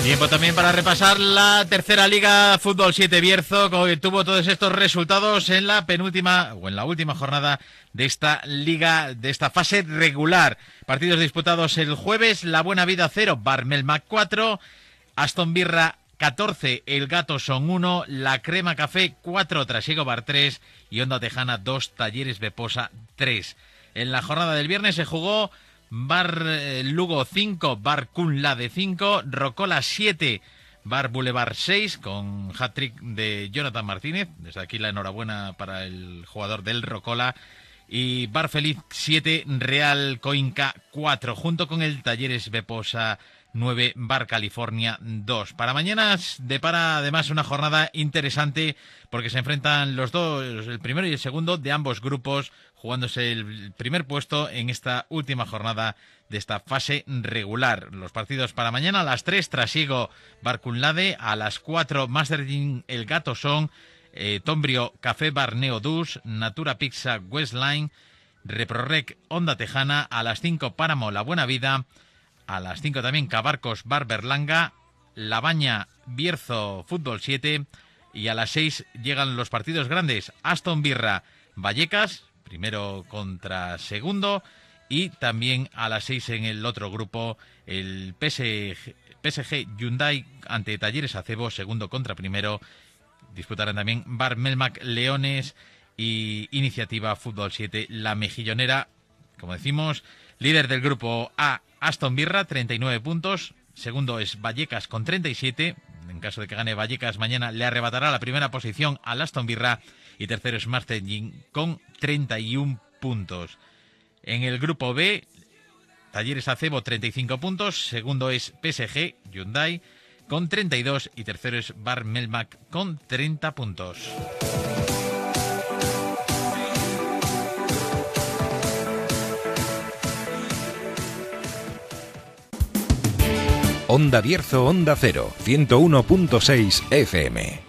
Tiempo también para repasar la tercera Liga Fútbol 7 Bierzo, que tuvo todos estos resultados en la penúltima o en la última jornada de esta liga, de esta fase regular. Partidos disputados el jueves: La Buena Vida 0, Bar Melmac 4, Aston Birra 14, El Gato Son 1, La Crema Café 4, Trasiego Bar 3 y Onda Tejana 2, Talleres Beposa 3. En la jornada del viernes se jugó Bar Lugo 5, Bar Cunlade 5, Rocola 7, Bar Boulevard 6, con hat-trick de Jonathan Martínez. Desde aquí la enhorabuena para el jugador del Rocola. Y Bar Feliz 7, Real Coinca 4, junto con el Talleres Beposa 9, Bar California 2. Para mañana depara además una jornada interesante, porque se enfrentan los dos, el primero y el segundo de ambos grupos, jugándose el primer puesto en esta última jornada de esta fase regular. Los partidos para mañana: a las 3, Trasiego Bar Cunlade; a las 4, Masterdin El Gato Son, Tombrio Café Bar Neodus, Natura Pizza Westline, Reprorec Onda Tejana; a las 5, Páramo La Buena Vida; a las 5 también Cabarcos Bar Berlanga, La Baña Bierzo Fútbol 7, y a las 6 llegan los partidos grandes: Aston Birra Vallecas, primero contra segundo, y también a las 6 en el otro grupo el PSG Hyundai ante Talleres Acebo, segundo contra primero. Disputarán también Bar Melmac Leones y Iniciativa Fútbol 7 La Mejillonera. Como decimos, líder del grupo A, Aston Birra, 39 puntos. Segundo es Vallecas con 37. En caso de que gane Vallecas mañana, le arrebatará la primera posición al Aston Birra. Y tercero es Masterdin con 31 puntos. En el grupo B, Talleres Acebo 35 puntos. Segundo es PSG Hyundai con 32. Y tercero es Bar Melmac con 30 puntos. Onda Bierzo, Onda Cero, 101.6 FM.